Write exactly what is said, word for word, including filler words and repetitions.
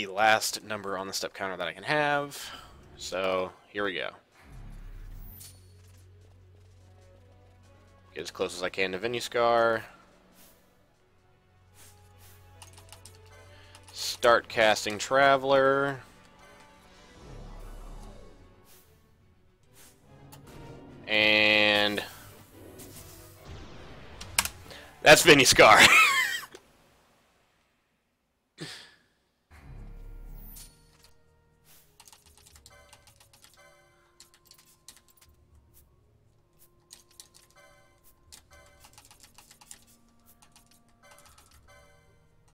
last number on the step counter that I can have. So here we go. Get as close as I can to Vinuskar. Start casting Traveler. And that's Vinuskar.